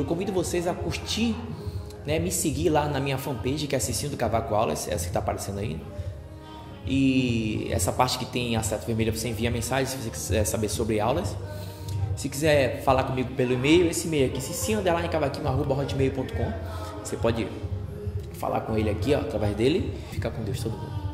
eu convido vocês a curtir, né, me seguir lá na minha fanpage, que é Cicinho do Cavaco Aulas, essa que está aparecendo aí. E essa parte que tem a seta vermelha, você envia mensagem se você quiser saber sobre aulas. Se quiser falar comigo pelo e-mail, esse e-mail aqui, cicinho_cavaquinho@hotmail.com. Você pode falar com ele aqui, ó, através dele. Fica com Deus, todo mundo.